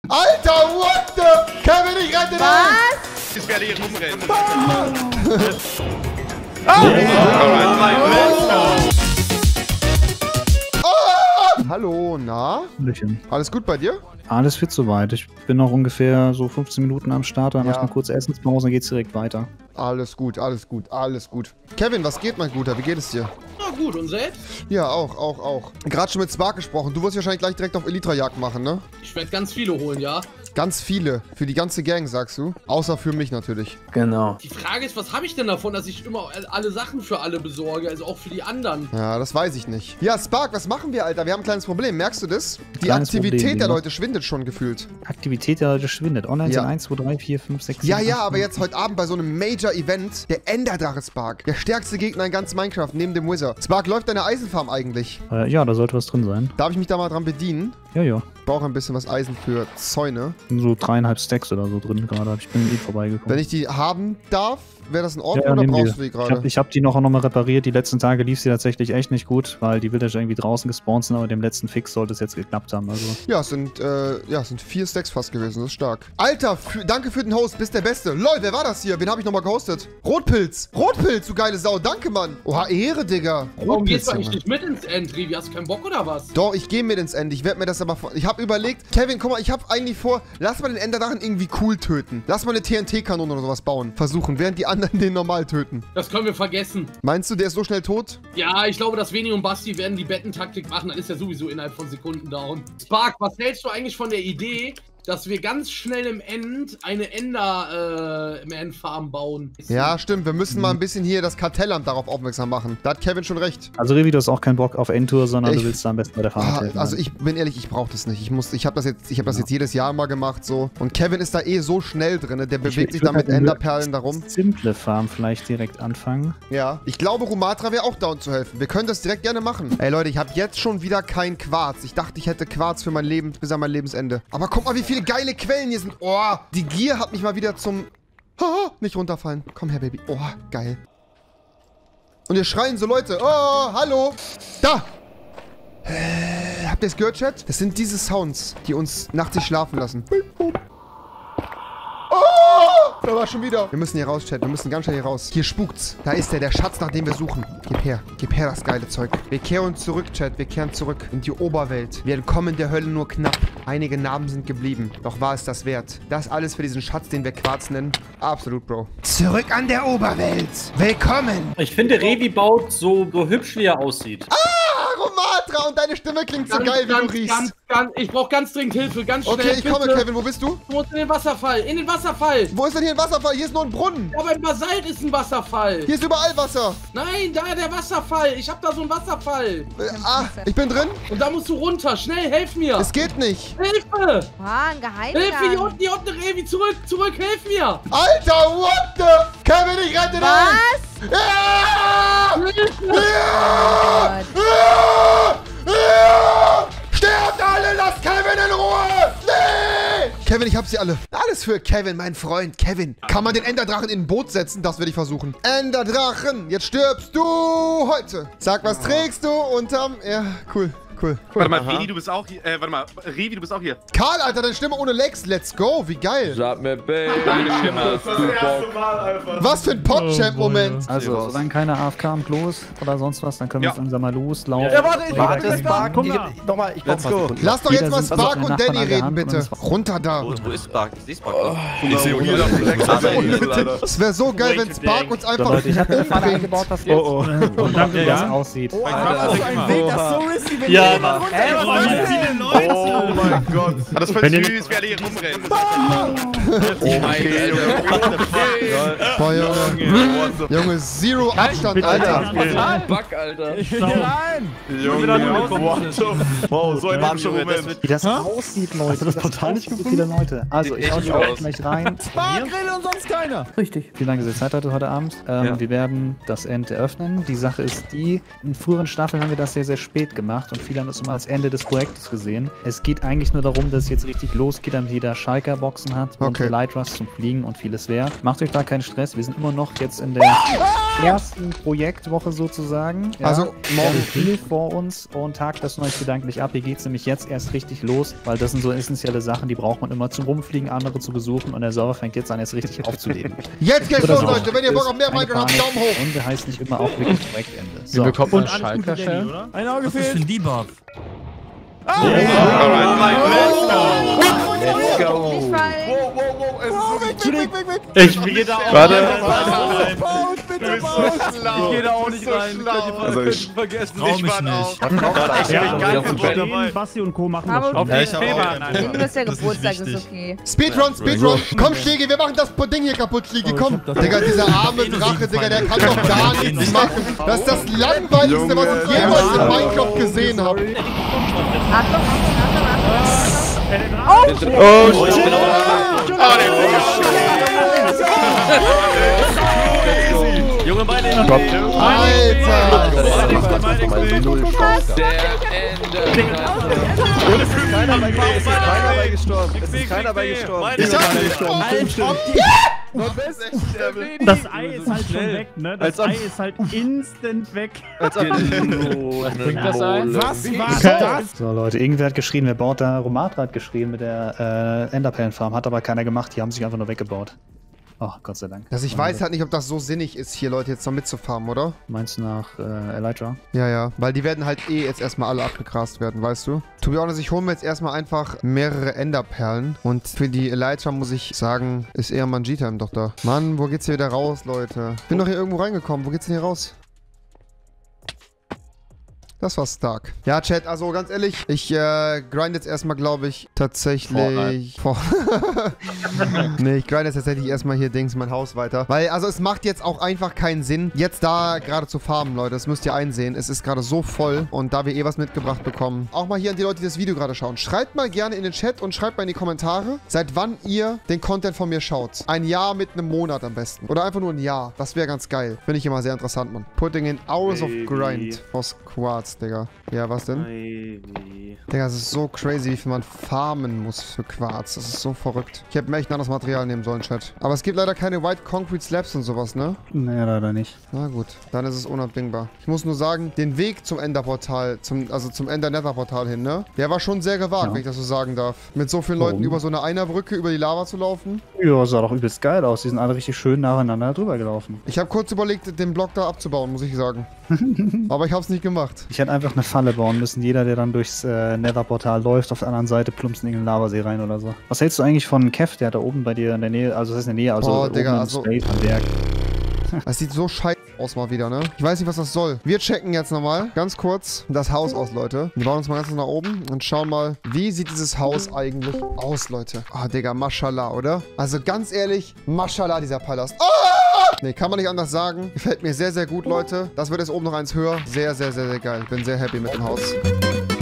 Alter, what the? Kevin, ich rette dich! Ich werde hier rumrennen. Hallo, na? Hallöchen. Alles gut bei dir? Alles fit soweit. Ich bin noch ungefähr so 15 Minuten am Start, dann mache ich eine kurze Essenspause und geht's direkt weiter. Alles gut, alles gut, alles gut. Kevin, was geht, mein Guter? Wie geht es dir? Na gut, und selbst? Ja, auch. Gerade schon mit Spark gesprochen. Du wirst wahrscheinlich gleich direkt auf Elytra-Jagd machen, ne? Ich werde ganz viele holen, ja. Ganz viele. Für die ganze Gang, sagst du? Außer für mich natürlich. Genau. Die Frage ist, was habe ich denn davon, dass ich immer alle Sachen für alle besorge, also auch für die anderen? Ja, das weiß ich nicht. Ja, Spark, was machen wir, Alter? Wir haben ein kleines Problem. Merkst du das? Die Kleines Aktivität Problem, der ja. Leute schwindet schon gefühlt. Aktivität der Leute schwindet. Online Ja. sind 1, 2, 3, 4, 5, 6, 7, Ja, 8, ja, aber jetzt heute Abend bei so einem Major-Event, der Enderdrache Spark. Der stärkste Gegner in ganz Minecraft, neben dem Wizard. Spark, läuft deine Eisenfarm eigentlich? Ja, da sollte was drin sein. Darf ich mich da mal dran bedienen? Ja. Ich brauche ein bisschen was Eisen für Zäune. Sind so 3,5 Stacks oder so drin gerade. Ich bin vorbeigekommen. Wenn ich die haben darf, wäre das in Ordnung Ja, oder nimm brauchst du die gerade? Ich hab die noch mal repariert. Die letzten Tage lief sie tatsächlich echt nicht gut, weil die Villager irgendwie draußen gespawnt sind, aber dem letzten Fix sollte es jetzt geklappt haben. Also. Ja, es sind 4 Stacks fast gewesen, das ist stark. Alter, danke für den Host, bist der Beste. Lol, wer war das hier? Wen habe ich nochmal gehostet? Rotpilz, du geile Sau, danke, Mann. Oha, Ehre, Digga. Warum gehst du Junge. eigentlich nicht mit ins Entry? Hast du keinen Bock oder was? Doch, ich gehe mit ins End. Ich werde mir das aber... Ich habe überlegt, Kevin, guck mal, ich habe eigentlich vor, lass mal den Enderdrachen irgendwie cool töten. Lass mal eine TNT-Kanone oder sowas bauen. Versuchen, während die anderen den normal töten. Das können wir vergessen. Meinst du, der ist so schnell tot? Ja, ich glaube, dass Veni und Basti werden die Bettentaktik machen, dann ist er sowieso innerhalb von Sekunden down. Spark, was hältst du eigentlich von der Idee, dass wir ganz schnell im End eine Ender-Man-Farm bauen? Ja, stimmt. Wir müssen mal ein bisschen hier das Kartellamt darauf aufmerksam machen. Da hat Kevin schon recht. Also Revi, du hast auch keinen Bock auf Endtour, sondern du willst da am besten bei der Farm helfen. Also ich bin ehrlich, ich brauche das nicht. Ich habe das jetzt jedes Jahr mal gemacht so. Und Kevin ist da eh so schnell drin. Der bewegt sich da mit Enderperlen darum. Simple Farm vielleicht direkt anfangen. Ja. Ich glaube, Rumatra wäre auch down zu helfen. Wir können das direkt gerne machen. Ey Leute, ich habe jetzt schon wieder kein Quarz. Ich dachte, ich hätte Quarz für mein Leben bis an mein Lebensende. Aber guck mal, wie viele geile Quellen hier sind. Oh, die Gier hat mich mal wieder zum... nicht runterfallen. Komm her, Baby. Oh, geil. Und ihr schreien so Leute. Oh, hallo. Da. Habt ihr es gehört, Chat? Das sind diese Sounds, die uns nachts nicht schlafen lassen. Oh! Da war schon wieder. Wir müssen hier raus, Chat. Wir müssen ganz schnell hier raus. Hier spukt's. Da ist der Schatz, nach dem wir suchen. Gib her. Gib her das geile Zeug. Wir kehren zurück, Chat. Wir kehren zurück in die Oberwelt. Wir entkommen der Hölle nur knapp. Einige Narben sind geblieben. Doch war es das wert. Das alles für diesen Schatz, den wir Quarz nennen. Absolut, Bro. Zurück an der Oberwelt. Willkommen. Ich finde, Revi baut so hübsch, wie er aussieht. Romatra, und deine Stimme klingt so geil, wie du riechst. Ich brauche ganz dringend Hilfe, ganz schnell. Okay, ich komme, bitte. Kevin. Wo bist du? Du musst in den Wasserfall, in den Wasserfall. Wo ist denn hier ein Wasserfall? Hier ist nur ein Brunnen. Ja, beim Basalt ist ein Wasserfall. Hier ist überall Wasser. Nein, da der Wasserfall. Ich hab da so einen Wasserfall. Ich bin drin. Und da musst du runter. Schnell, helf mir. Es geht nicht. Hilfe. Ein Geheimgang. Hilfe, hier unten, Revi, zurück, hilf mir. Alter, what the? Kevin, ich rette dich. Was? Ja! Hilfe. Ja! Ja! Ja! Sterbt alle, lasst Kevin in Ruhe! Nee! Kevin, ich hab sie alle. Alles für Kevin, mein Freund. Kevin, kann man den Enderdrachen in ein Boot setzen? Das werde ich versuchen. Enderdrachen, jetzt stirbst du heute. Sag, was trägst du unterm... Ja, cool. Warte mal, Revi, du bist auch hier. Revi, du bist auch hier. Karl, Alter, deine Stimme ohne Lex. Let's go, wie geil. Sag mir, Baby. Was für ein Pop-Champ-Moment. Also, solange keine AFK am Klo ist oder sonst was, dann können wir jetzt langsam mal loslaufen. Ja, warte, Spark. Nochmal, ich Let's go. Lass doch jetzt mal Jeder Spark sind und so Danny Nachbarn an der reden, Hand bitte. und das- Runter da. Wo ist Spark? Ich sehe Spark. Ich sehe hier. Es wäre so geil, wenn Spark uns So, einfach Leute, ich habe eine Falle umbringt. eingebaut, was jetzt und dann wie das aussieht. Das ist ein Weg, das so risky, wenn Ja, jemand runterfällt. Oh mein Gott. Das ist voll süß, ich werde hier rumrennen. Boah, Junge. Junge, Zero Abstand, Alter. Bug, Alter. Wow, so ein magischer Moment. Wie das aussieht, Leute. Das ist total nicht so viele Leute. Also, ich hau die auch gleich rein. Spark-Grill und sonst keiner. Richtig. Vielen Dank, dass ihr Zeit hattet heute Abend. Wir werden das End eröffnen. Die Sache ist die, in früheren Staffeln haben wir das sehr, sehr spät gemacht und viele viele haben das immer als Ende des Projektes gesehen. Es geht eigentlich nur darum, dass es jetzt richtig losgeht, damit jeder Schalker-Boxen hat und Elytras zum Fliegen und vieles mehr. Macht euch da keinen Stress, wir sind immer noch jetzt in der ersten Projektwoche sozusagen. Ja, also morgen viel vor uns und tagt das euch gedanklich ab. Hier geht es nämlich jetzt erst richtig los, weil das sind so essentielle Sachen, die braucht man immer zum Rumfliegen, andere zu besuchen und der Server fängt jetzt an, jetzt richtig aufzuleben. Jetzt geht's los, Leute! Wenn ihr Bock auf mehr Minecraft habt, Daumen hoch! Und der heißt nicht immer auch wirklich Projektende. So. Wie bekommt man Schalker-Shell? Ein Auge fehlt. ein Debuff. Let's go. Nicht fallen. Ich gehe da auch Warte. Baut, bitte baut. Ich gehe da auch nicht rein. Also Ich vergessen. Trau mich nicht. Basti und Co. machen Aber Ja, ich hab auch du hast ja Geburtstag, ist okay. Speedrun, Speedrun! Komm, Stegi, wir machen das Ding hier kaputt, Stegi, komm! Digga, dieser arme Drache, Digga, der kann doch gar nichts machen. Das ist das langweiligste, was ich jemals in Minecraft gesehen habe. Achtung, Oh, shit. Junge, meine Alter! Keiner bei gestorben. Das Ei ist halt schon weg, ne? Das Ei ist halt instant weg. Was bringt das ein? Was war das? So Leute, irgendwer hat geschrien, wer baut da? Romatra hat geschrien mit der Enderperlenfarm, hat aber keiner gemacht, die haben sich einfach nur weggebaut. Oh, Gott sei Dank. Also ich weiß halt nicht, ob das so sinnig ist, hier Leute jetzt noch mitzufarmen, oder? Meinst du nach Elytra? Ja, ja. Weil die werden halt jetzt erstmal alle abgegrast werden, weißt du? To be honest, ich hole mir jetzt erstmal einfach mehrere Enderperlen. Und für die Elytra muss ich sagen, ist eher Manjita doch da. Mann, wo geht's hier wieder raus, Leute? Ich bin doch hier irgendwo reingekommen. Wo geht's denn hier raus? Das war stark. Ja, Chat, also ganz ehrlich, ich grind jetzt erstmal, glaube ich, tatsächlich... Nee, ich grind jetzt tatsächlich erstmal hier mein Haus weiter. Weil, also es macht jetzt auch einfach keinen Sinn, jetzt da gerade zu farmen, Leute. Das müsst ihr einsehen. Es ist gerade so voll und da wir eh was mitgebracht bekommen. Auch mal hier an die Leute, die das Video gerade schauen. Schreibt mal gerne in den Chat und schreibt mal in die Kommentare, seit wann ihr den Content von mir schaut. Ein Jahr mit einem Monat am besten. Oder einfach nur ein Jahr. Das wäre ganz geil. Finde ich immer sehr interessant, Mann. Putting in hours of grind for Squads, Digga. Ja, was denn? Digga, es ist so crazy, wie viel man farmen muss für Quarz. Das ist so verrückt. Ich hätte mir echt ein anderes Material nehmen sollen, Chat. Aber es gibt leider keine White Concrete Slabs und sowas, ne? Nee, leider nicht. Na gut, dann ist es unabdingbar. Ich muss nur sagen, den Weg zum Enderportal, zum Ender-Nether-Portal hin, ne? Der war schon sehr gewagt, wenn ich das so sagen darf. Mit so vielen Leuten über so eine Einerbrücke über die Lava zu laufen. Ja, sah doch übelst geil aus. Die sind alle richtig schön nacheinander drüber gelaufen. Ich habe kurz überlegt, den Block da abzubauen, muss ich sagen. Aber ich habe es nicht gemacht. Ich hätte einfach eine Falle bauen müssen. Jeder, der dann durchs Nether-Portal läuft, auf der anderen Seite plumpst in den Lavasee rein oder so. Was hältst du eigentlich von Kev, der da oben bei dir in der Nähe, also das ist in der Nähe, also boah, Digga, oben im Space am Berg. Das sieht so scheiße aus mal wieder, ne? Ich weiß nicht, was das soll. Wir checken jetzt nochmal ganz kurz das Haus aus, Leute. Wir bauen uns mal ganz nach oben und schauen mal, wie sieht dieses Haus eigentlich aus, Leute. Ah, Digga, Mashallah, oder? Also ganz ehrlich, Mashallah, dieser Palast. Ah! Nee, kann man nicht anders sagen. Gefällt mir sehr, sehr gut, Leute. Das wird jetzt oben noch eins höher. Sehr, sehr, sehr, sehr geil. Bin sehr happy mit dem Haus.